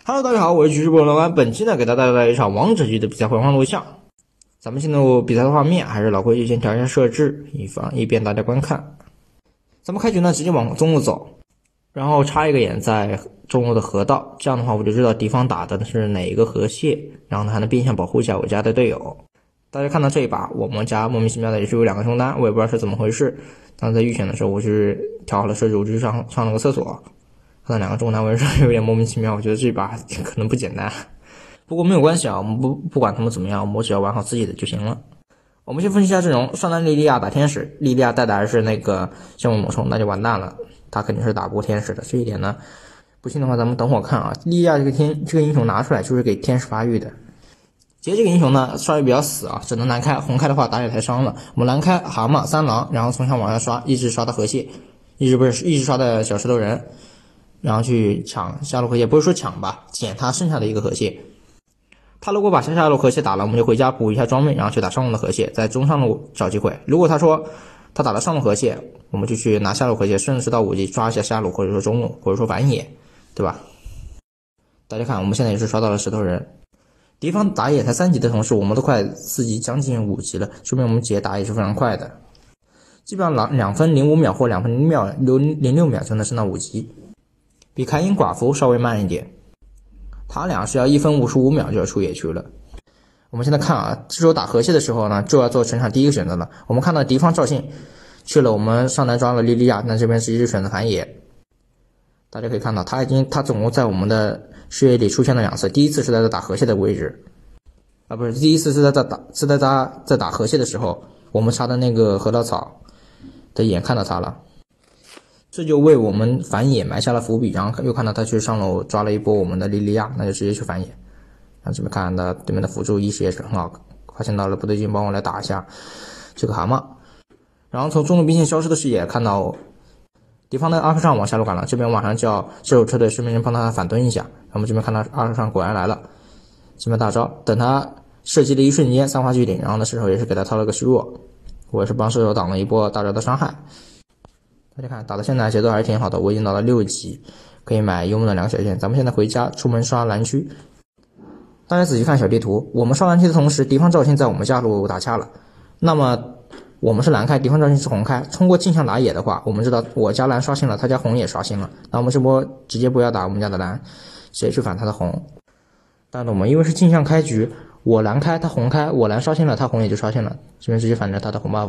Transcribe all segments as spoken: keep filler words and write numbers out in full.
Hello， 大家好，我是局势部老板。本期呢，给大家带来一场王者局的比赛回放录像。咱们进入比赛的画面，还是老规矩，先调一下设置，以防以便大家观看。咱们开局呢，直接往中路走，然后插一个眼在中路的河道，这样的话我就知道敌方打的是哪一个河蟹，然后呢还能变相保护一下我家的队友。大家看到这一把，我们家莫名其妙的也是有两个中单，我也不知道是怎么回事。当时在预选的时候，我是调好了设置，我就上上了个厕所。看到两个中单，我也是有点莫名其妙，我觉得这把可能不简单。不过没有关系啊，我们不不管他们怎么样，我们只要玩好自己的就行了。我们先分析一下阵容，上单莉莉娅打天使，莉莉娅带的还是那个项目魔兽，那就完蛋了，他肯定是打不过天使的。这一点呢，不信的话咱们等会儿看啊。莉莉娅这个天这个英雄拿出来就是给天使发育的。其实这个英雄呢刷的比较死啊，只能蓝开，红开的话打野太伤了。我们蓝开蛤蟆、三郎，然后从下往下刷，一直刷到河蟹，一直不是一直刷到小石头人。然后去抢下路河蟹，不是说抢吧，捡他剩下的一个河蟹。他如果把下下路河蟹打了，我们就回家补一下装备，然后去打上路的河蟹，在中上路找机会。如果他说他打了上路河蟹，我们就去拿下路河蟹，顺势到五级抓一下下路，或者说中路，或者说反野，对吧？大家看，我们现在也是刷到了石头人。敌方打野才三级的同时，我们都快四级将近五级了，说明我们解打也是非常快的。基本上两分零五秒或两分零秒零零六秒就能升到五级。比凯因寡妇稍微慢一点，他俩是要一分五十五秒就要出野区了。我们现在看啊，这时候打河蟹的时候呢，就要做全场第一个选择了。我们看到敌方赵信去了，我们上单抓了莉莉娅，那这边直接就选择反野。大家可以看到，他已经他总共在我们的视野里出现了两次，第一次是在打河蟹的位置，啊不是，第一次是在在打是在他在打河蟹的时候，我们插的那个河道草的眼看到他了。这就为我们反野埋下了伏笔，然后又看到他去上楼抓了一波我们的莉莉娅，那就直接去反野。然后这边看到对面的辅助意识也是很好，发现到了不对劲，帮我来打一下这个蛤蟆。然后从中路兵线消失的视野看到敌方的阿克尚往下路赶了，这边马上叫射手车队顺便人帮他反蹲一下。然后我们这边看到阿克尚果然来了，这边大招，等他射击的一瞬间三花聚顶，然后呢射手也是给他掏了个虚弱，我也是帮射手挡了一波大招的伤害。大家看，打到现在节奏还是挺好的，我已经到了六级，可以买幽梦的两个小剑。咱们现在回家出门刷蓝区。大家仔细看小地图，我们刷蓝区的同时，敌方赵信在我们下路打掐了。那么我们是蓝开，敌方赵信是红开。通过镜像打野的话，我们知道我家蓝刷新了，他家红也刷新了。那我们这波直接不要打我们家的蓝，直接去反他的红。但是我们因为是镜像开局，我蓝开他红开，我蓝刷新了他红也就刷新了，这边直接反着他的红 buff。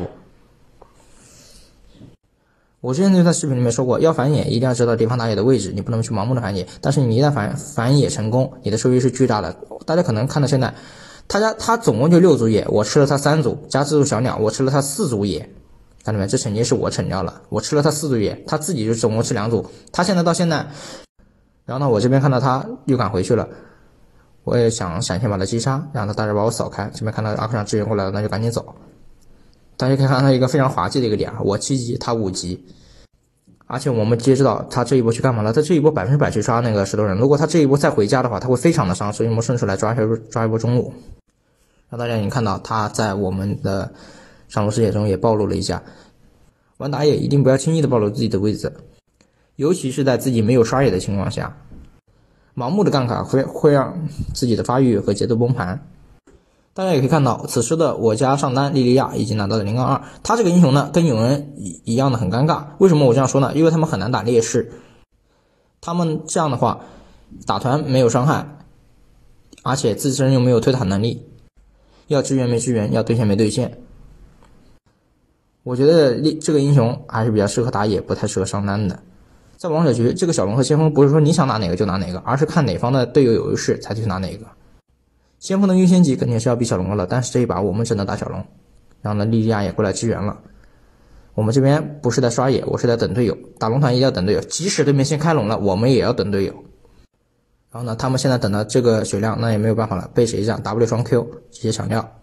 我之前就在视频里面说过，要反野一定要知道敌方打野的位置，你不能去盲目的反野。但是你一旦反反野成功，你的收益是巨大的。大家可能看到现在，他家他总共就六组野，我吃了他三组，加自助小鸟，我吃了他四组野。看到没？这惩戒是我惩掉了，我吃了他四组野，他自己就总共吃两组。他现在到现在，然后呢，我这边看到他又赶回去了，我也想闪现把他击杀，让他大招把我扫开。这边看到阿克上支援过来了，那就赶紧走。大家可以看到一个非常滑稽的一个点，我七级，他五级，而且我们直接知道他这一波去干嘛了。他这一波百分之百去刷那个石头人，如果他这一波再回家的话，他会非常的伤，所以我们顺势来抓一下抓一波中路。让大家已经看到他在我们的上路视野中也暴露了一下。玩打野一定不要轻易的暴露自己的位置，尤其是在自己没有刷野的情况下，盲目的干卡会会让自己的发育和节奏崩盘。大家也可以看到，此时的我家上单莉莉娅已经拿到了零杠二。他这个英雄呢，跟永恩一样的很尴尬。为什么我这样说呢？因为他们很难打劣势，他们这样的话打团没有伤害，而且自身又没有推塔能力，要支援没支援，要对线没对线。我觉得这个英雄还是比较适合打野，不太适合上单的。在王者局，这个小龙和先锋不是说你想拿哪个就拿哪个，而是看哪方的队友有优势才去拿哪个。先锋的优先级肯定是要比小龙的了，但是这一把我们只能打小龙，然后呢，莉莉娅也过来支援了。我们这边不是在刷野，我是在等队友。打龙团一定要等队友，即使对面先开龙了，我们也要等队友。然后呢，他们现在等到这个血量，那也没有办法了，被谁这样 W 双 Q 直接抢掉。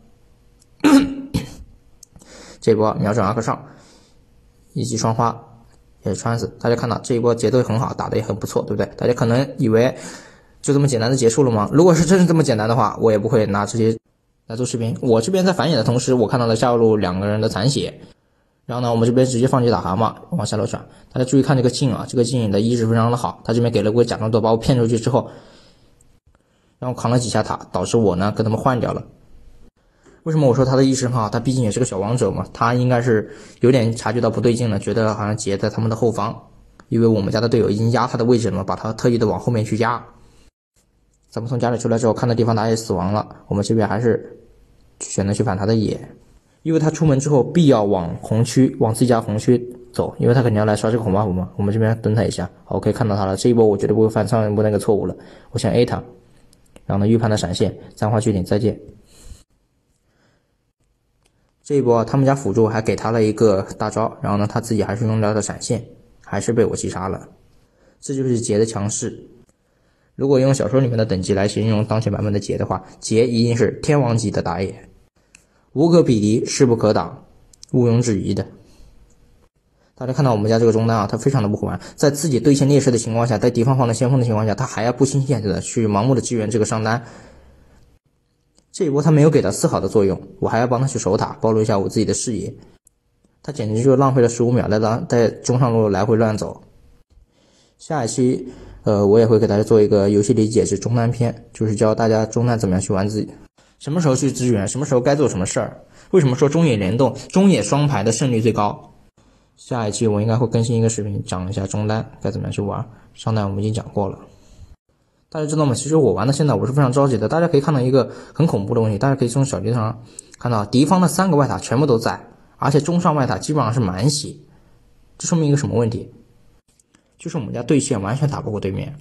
这波瞄准阿克上，一击双花也是穿死。大家看到这一波节奏很好，打的也很不错，对不对？大家可能以为就这么简单的结束了吗？如果是真是这么简单的话，我也不会拿这些来做视频。我这边在反野的同时，我看到了下路两个人的残血，然后呢，我们这边直接放弃打蛤蟆，往下路转。大家注意看这个镜啊，这个镜的意识非常的好，他这边给了个假装躲，把我骗出去之后， 然后扛了几下塔，导致我呢跟他们换掉了。为什么我说他的意识很好？他毕竟也是个小王者嘛，他应该是有点察觉到不对劲了，觉得好像杰在他们的后方，因为我们家的队友已经压他的位置了嘛，把他特意的往后面去压。咱们从家里出来之后，看到地方打野死亡了，我们这边还是选择去反他的野，因为他出门之后必要往红区，往自己家红区走，因为他肯定要来刷这个红 buff 嘛。我们这边蹲他一下，好，我可以看到他了。这一波我绝对不会犯上一波那个错误了，我先 A 他，然后呢预判的闪现，簪花据点再见。这一波他们家辅助还给他了一个大招，然后呢他自己还是用掉了闪现，还是被我击杀了。这就是杰的强势。如果用小说里面的等级来形容当前版本的杰的话，杰一定是天王级的打野，无可匹敌，势不可挡，毋庸置疑的。大家看到我们家这个中单啊，他非常的不玩，在自己对线劣势的情况下，在敌方放了先锋的情况下，他还要不轻限制的去盲目的支援这个上单。这一波他没有给到丝毫的作用，我还要帮他去守塔，暴露一下我自己的视野。他简直就浪费了十五秒在当在中上路来回乱走。下一期呃我也会给大家做一个游戏理解之中单篇，就是教大家中单怎么样去玩自己，什么时候去支援，什么时候该做什么事儿。为什么说中野联动、中野双排的胜率最高？下一期我应该会更新一个视频，讲一下中单该怎么样去玩。上单我们已经讲过了。大家知道吗？其实我玩到现在我是非常着急的。大家可以看到一个很恐怖的问题，大家可以从小地图上看到敌方的三个外塔全部都在，而且中上外塔基本上是满血。这说明一个什么问题？就是我们家对线完全打不过对面。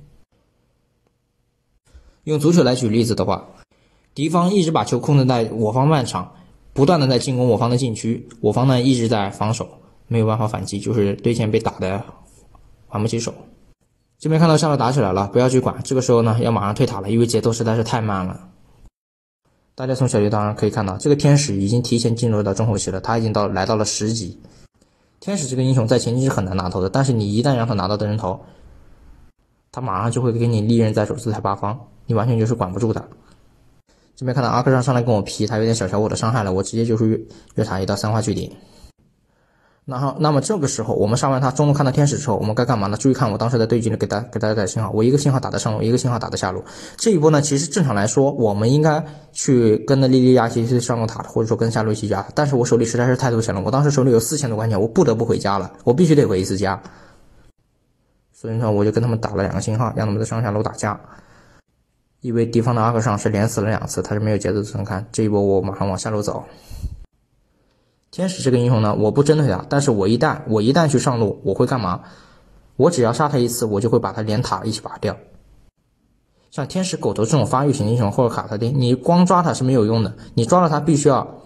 用足球来举例子的话，敌方一直把球控制在我方半场，不断的在进攻我方的禁区，我方呢一直在防守，没有办法反击，就是对线被打的还不起手。这边看到下路打起来了，不要去管，这个时候呢要马上退塔了，因为节奏实在是太慢了。大家从小地图上可以看到，这个天使已经提前进入到中后期了，他已经到来到了十级。天使这个英雄在前期是很难拿头的，但是你一旦让他拿到的人头，他马上就会给你利刃在手，四太八方，你完全就是管不住他。这边看到阿克上上来跟我皮，他有点小小我的伤害了，我直接就是越塔一道三花据点。然后，那么这个时候我们上完他中路看到天使之后，我们该干嘛呢？注意看我当时的对局呢，给大给大家带信号，我一个信号打的上路，一个信号打的下路。这一波呢，其实正常来说，我们应该去跟着莉莉娅一起去上路塔，或者说跟下路一起压。但是我手里实在是太多钱了，我当时手里有四千多块钱，我不得不回家了，我必须得回一次家。所以说，我就跟他们打了两个信号，让他们在上下路打架。因为敌方的阿克上是连死了两次，他是没有节奏的。看这一波，我马上往下路走。天使这个英雄呢，我不针对他，但是我一旦我一旦去上路，我会干嘛？我只要杀他一次，我就会把他连塔一起拔掉。像天使狗头这种发育型英雄或者卡特丁，你光抓他是没有用的，你抓了他必须要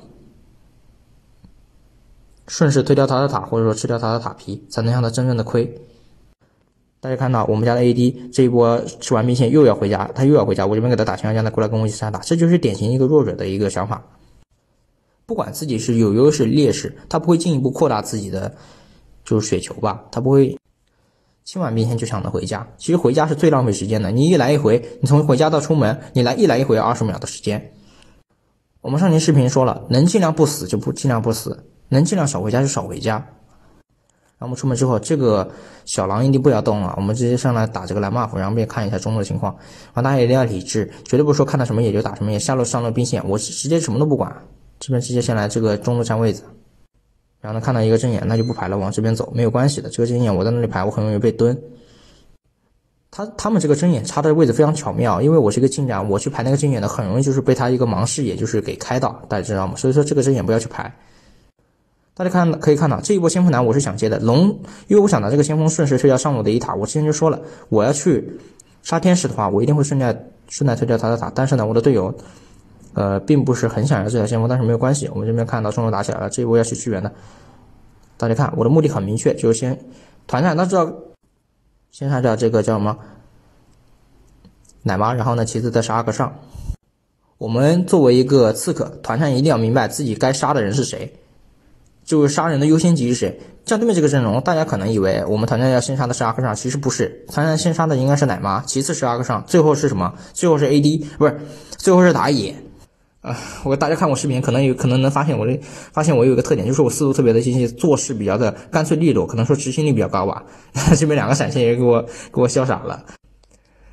顺势推掉他的塔，或者说吃掉他的塔皮，才能让他真正的亏。大家看到我们家的 A D 这一波吃完兵线又要回家，他又要回家，我这边给他打情况让他过来跟我一起杀打，这就是典型一个弱者的一个想法。不管自己是有优势劣势，他不会进一步扩大自己的就是血球吧，他不会清完兵线就想着回家。其实回家是最浪费时间的，你一来一回，你从回家到出门，你来一来一回二十秒的时间。我们上期视频说了，能尽量不死就不尽量不死，能尽量少回家就少回家。然后我们出门之后，这个小狼一定不要动了，我们直接上来打这个蓝 buff， 然后便看一下中路的情况。然后大家一定要理智，绝对不是说看到什么野就打什么野，下路上路兵线我直接什么都不管。这边直接先来这个中路占位子，然后呢看到一个针眼，那就不排了，往这边走没有关系的。这个针眼我在那里排，我很容易被蹲。他他们这个针眼插的位置非常巧妙，因为我是一个近战，我去排那个针眼的，很容易就是被他一个盲视野就是给开到，大家知道吗？所以说这个针眼不要去排。大家看可以看到这一波先锋男我是想接的龙，因为我想拿这个先锋顺势推掉上路的一塔。我之前就说了，我要去杀天使的话，我一定会顺带顺带推掉他的塔，但是呢我的队友呃，并不是很想要这条先锋，但是没有关系。我们这边看到中路打起来了，这一波要去支援的。大家看，我的目的很明确，就是先团战，大家知道，先杀掉这个叫什么奶妈，然后呢，其次再杀阿克上。我们作为一个刺客，团战一定要明白自己该杀的人是谁，就是杀人的优先级是谁。像对面这个阵容，大家可能以为我们团战要先杀的是阿克上，其实不是，团战先杀的应该是奶妈，其次是阿克上，最后是什么？最后是 A D， 不是，最后是打野。啊，我大家看我视频，可能有可能能发现我这发现我有一个特点，就是我思路特别的清晰，做事比较的干脆利落，可能说执行力比较高吧。这边两个闪现也给我给我笑傻了。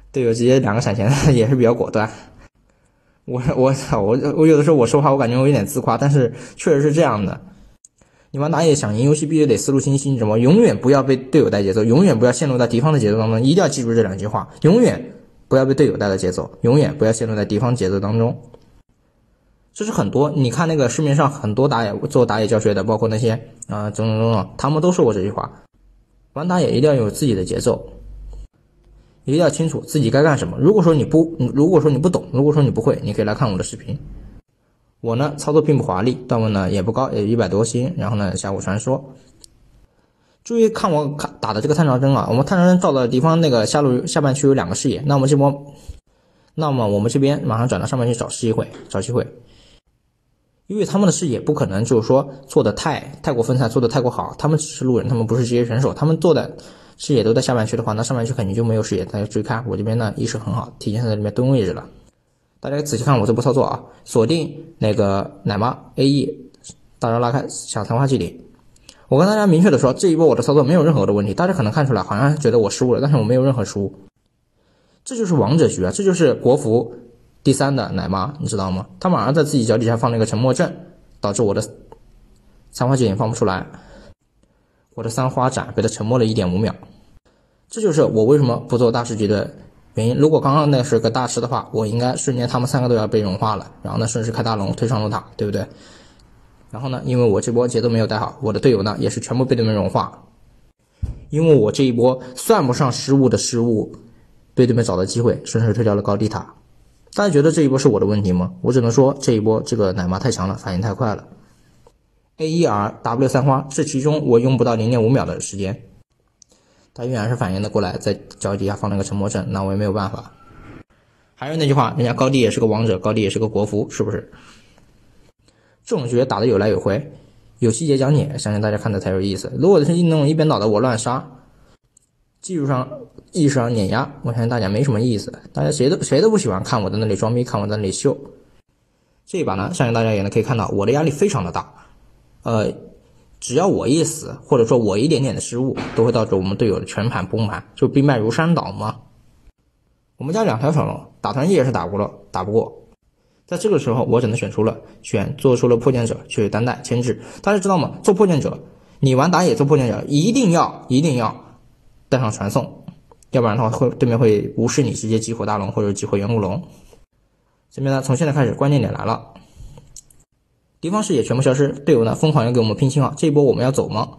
队友直接两个闪前也是比较果断。我我操我我有的时候我说话我感觉我有点自夸，但是确实是这样的。你玩打野想赢游戏必须得思路清晰，你知道吗？永远不要被队友带节奏，永远不要陷入到敌方的节奏当中，一定要记住这两句话：永远不要被队友带的节奏，永远不要陷入在敌方节奏当中。这是很多你看那个市面上很多打野做打野教学的，包括那些啊、呃、种种种种，他们都说过这句话：玩打野一定要有自己的节奏，一定要清楚自己该干什么。如果说你不，如果说你不懂，如果说你不会，你可以来看我的视频。我呢操作并不华丽，段位呢也不高，也一百多星，然后呢峡谷传说。注意看我看打的这个探照灯啊，我们探照灯照到敌方那个下路下半区有两个视野，那我们这波，那么我们这边马上转到上面去找机会，找机会。因为他们的视野不可能就是说做的太太过分散，做的太过好，他们只是路人，他们不是职业选手，他们做的视野都在下半区的话，那上半区肯定就没有视野。大家注意看，我这边呢意识很好，提前在里面蹲位置了。大家仔细看我这波操作啊，锁定那个奶妈 A E， 大招拉开抢昙花祭礼。我跟大家明确的说，这一波我的操作没有任何的问题，大家可能看出来好像觉得我失误了，但是我没有任何失误。这就是王者局啊，这就是国服第三的奶妈，你知道吗？他马上在自己脚底下放了一个沉默阵，导致我的残花剑也放不出来，我的三花斩被他沉默了 一点五秒。这就是我为什么不做大师局的原因。如果刚刚那是个大师的话，我应该瞬间他们三个都要被融化了，然后呢顺势开大龙推上路塔，对不对？然后呢，因为我这波节奏没有带好，我的队友呢也是全部被对面融化。因为我这一波算不上失误的失误，被对面找到机会，顺势推掉了高地塔。大家觉得这一波是我的问题吗？我只能说这一波这个奶妈太强了，反应太快了。A E R W 三花，这其中我用不到 零点五秒的时间，他依然是反应的过来，在脚底下放了个沉默阵，那我也没有办法。还是那句话，人家高地也是个王者，高地也是个国服，是不是？这种局打得有来有回，有细节讲解，相信大家看的才有意思。如果是那种一边倒的我乱杀，技术上意识上碾压，我相信大家没什么意思，大家谁都谁都不喜欢看我在那里装逼，看我在那里秀。这一把呢，相信大家也能可以看到我的压力非常的大，呃，只要我一死，或者说我一点点的失误，都会导致我们队友的全盘崩盘，就兵败如山倒嘛。我们家两条小龙打团也是打不过，打不过。在这个时候，我只能选出了选做出了破剑者去单带牵制。大家知道吗？做破剑者，你玩打野做破剑者，一定要一定要带上传送，要不然的话会对面会无视你，直接激活大龙或者激活远古龙。这边呢，从现在开始关键点来了，敌方视野全部消失，队友呢疯狂要给我们拼信号，这一波我们要走吗？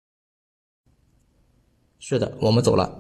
是的，我们走了。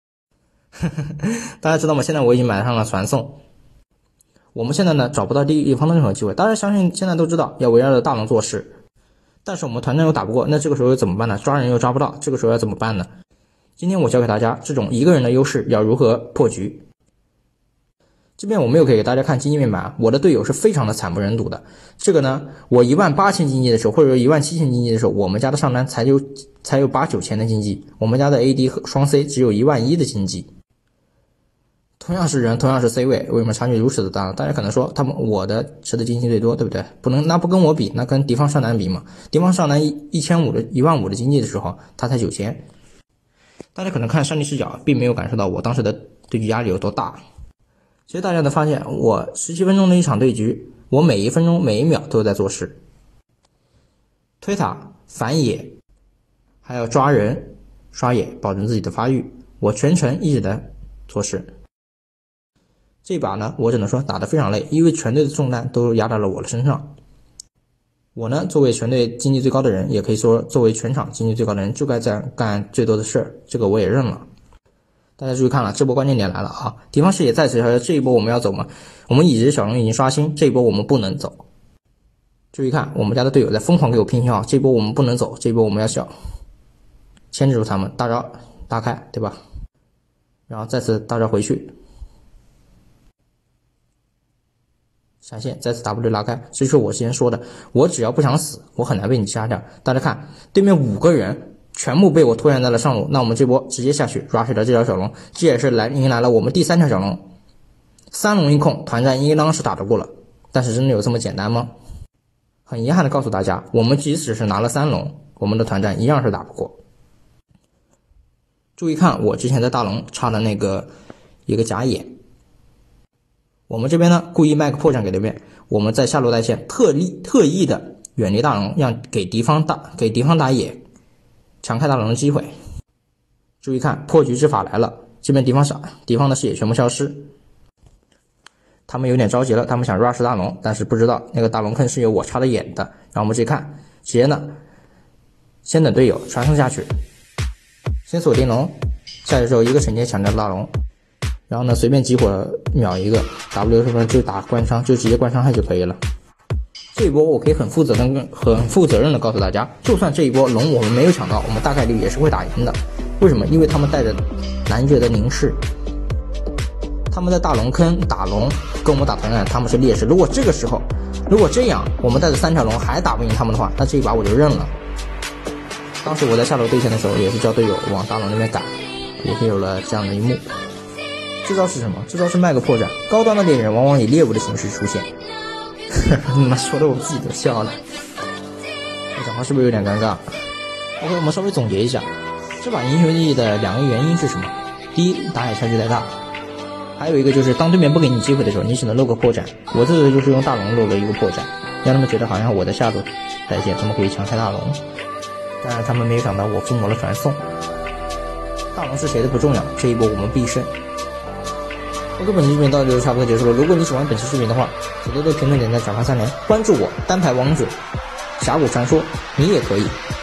大家知道吗？现在我已经买上了传送。我们现在呢找不到敌方的任何机会，大家相信现在都知道要围绕着大龙做事，但是我们团战又打不过，那这个时候又怎么办呢？抓人又抓不到，这个时候要怎么办呢？今天我教给大家这种一个人的优势要如何破局。这边我没有可以给大家看经济面板，我的队友是非常的惨不忍睹的。这个呢，我一万八千经济的时候，或者说一万七千经济的时候，我们家的上单才有才有八九千的经济，我们家的 A D 和双 C 只有一万一的经济。同样是人，同样是 C 位，为什么差距如此的大？大家可能说，他们我的吃的经济最多，对不对？不能，那不跟我比，那跟敌方上单比嘛？敌方上单一一千五的一万五的经济的时候，他才九千。大家可能看上帝视角，并没有感受到我当时的对局压力有多大。其实大家能发现，我十七分钟的一场对局，我每一分钟每一秒都在做事，推塔、反野，还要抓人、刷野，保证自己的发育，我全程一直在做事。这把呢，我只能说打得非常累，因为全队的重担都压到了我的身上。我呢，作为全队经济最高的人，也可以说作为全场经济最高的人，就该这样干最多的事儿，这个我也认了。大家注意看了，这波关键点来了啊！敌方视野再次消失，这一波我们要走吗？我们已知小龙已经刷新，这一波我们不能走。注意看，我们家的队友在疯狂给我拼信号，这一波我们不能走，这一波我们要小牵制住他们，大招打开，对吧？然后再次大招回去。闪现，再次 W 拉开，这就是我之前说的，我只要不想死，我很难被你杀掉。大家看，对面五个人全部被我拖延在了上路，那我们这波直接下去 rush 了这条小龙，这也是来迎来了我们第三条小龙。三龙一控，团战应当是打得过了，但是真的有这么简单吗？很遗憾的告诉大家，我们即使是拿了三龙，我们的团战一样是打不过。注意看，我之前在大龙插的那个一个假野。我们这边呢故意卖个破绽给对面，我们在下路带线特意特意的远离大龙，让给敌方打给敌方打野，抢开大龙的机会。注意看破局之法来了，这边敌方傻，敌方的视野全部消失。他们有点着急了，他们想 rush 大龙，但是不知道那个大龙坑是有我插的眼的。然后我们直接看，直接呢先等队友传送下去，先锁定龙，下去之后一个惩戒抢掉大龙，然后呢随便集火秒一个 W 什么就打官伤，就直接官伤害就可以了。这一波我可以很负责任很负责任的告诉大家，就算这一波龙我们没有抢到，我们大概率也是会打赢的。为什么？因为他们带着男爵的凝视，他们在大龙坑打龙跟我们打团战，他们是劣势。如果这个时候如果这样我们带着三条龙还打不赢他们的话，那这一把我就认了。当时我在下路对线的时候也是叫队友往大龙那边赶，也是有了这样的一幕。这招是什么？这招是卖个破绽，高端的猎人往往以猎物的形式出现。你妈说的我自己都笑了，我讲话是不是有点尴尬 ？OK， 我们稍微总结一下，这把英雄记的两个原因是什么？第一，打野差距太大，还有一个就是当对面不给你机会的时候，你只能露个破绽。我这个就是用大龙露了一个破绽，让他们觉得好像我在下路带线，他们可以强开大龙。当然他们没有想到我附魔了传送，大龙是谁的不重要，这一波我们必胜。OK， 本期视频到这就差不多结束了。如果你喜欢本期视频的话，请多多评论、点赞、转发、三连，关注我单排王者峡谷传说，你也可以。